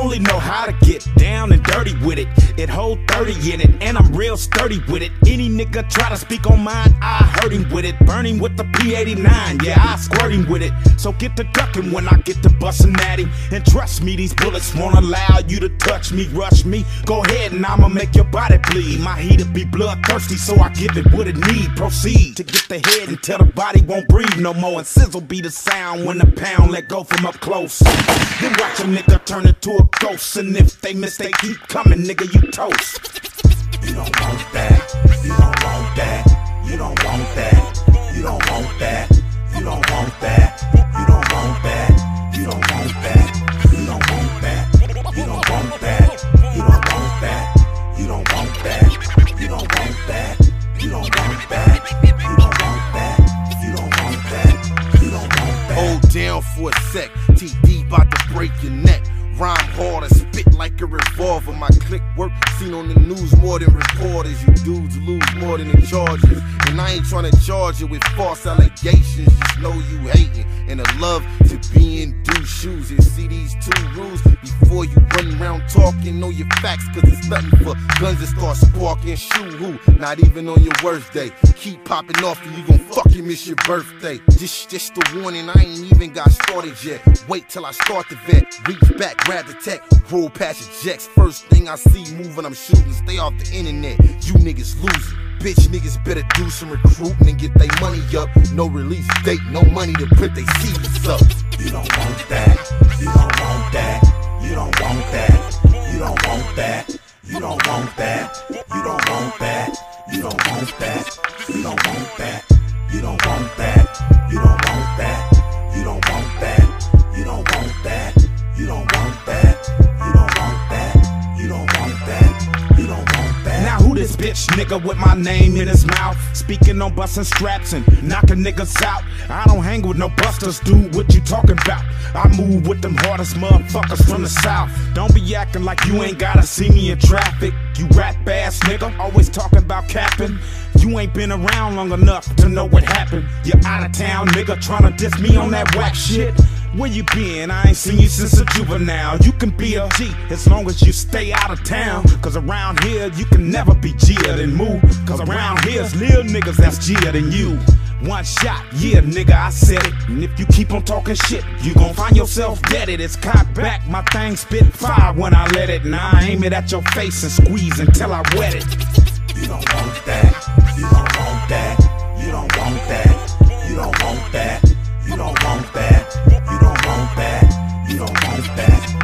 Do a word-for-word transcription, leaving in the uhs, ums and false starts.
only know how to get down and dirty with it. It hold thirty in it, and I'm real sturdy with it. Any nigga try to speak on mine, I hurt him with it. Burn him with the P eighty-nine, yeah, I squirt him with it. So get to ducking when I get to busting at him. And trust me, these bullets won't allow you to touch me, rush me. Go ahead and I'ma make your body bleed. My heat'll be bloodthirsty, so I give it what it need. Proceed to get the head until the body won't breathe no more. And sizzle be the sound when the pound let go from up close. Then watch a nigga turn into a ghost. And if they miss, they keep coming, nigga, you toast. You don't want that, you don't want that, you don't want that, you don't want that, you don't want that, you don't want that, you don't want that, you don't want that, you don't want that, you don't want that, you don't want that, you don't want that, you don't want that, you don't want that, you don't want that, you don't want that. Hold down for a sec, T D bout to break your neck. Rhyme hard and spit like a revolver. My click work seen on the news more than reporters. You dudes lose more than the charges. And I ain't tryna charge you with false allegations. Just know you hating and a love to be in due shoes. And see these two rules before you run around talking. Know your facts, cause it's nothing for guns to start sparking. Shoot who? Not even on your worst day. Keep popping off and you gon' fucking miss your birthday. Just, just a warning, I ain't even got started yet. Wait till I start the vet. Reach back, grab the tech, roll past your jacks. First thing I see moving, I'm shooting. Stay off the internet, you niggas losing. Bitch niggas better do some recruiting and get their money up. No release date, no money to put they C Vs up. You don't want that, you don't want that, you don't want that, you don't want that, you don't want that, you don't want that, you don't want that, you don't want that, you don't want that, you don't want that, you don't want that, you don't want that, you don't want that, you don't want that, you don't want that, you don't want that. Now who this bitch nigga with my name in his mouth? Speaking on busting straps and knocking niggas out. I don't hang with no busters, dude, what you talking about? I move with them hardest motherfuckers from the south. Don't be acting like you ain't gotta see me in traffic. You rap ass nigga, always talking about capping. You ain't been around long enough to know what happened. You out of town nigga tryna diss me on that whack shit. Where you been? I ain't seen you since a juvenile. You can be a G as long as you stay out of town. Cause around here you can never be G'er than move. Cause around here's little niggas that's G'er than you. One shot, yeah nigga I said it. And if you keep on talking shit, you gon' find yourself deaded. It's cocked back, my thing spit fire when I let it. Now I aim it at your face and squeeze until I wet it. You don't want that, you don't want that, you don't want that, you don't want that, you don't want that, you don't want that, you don't want that.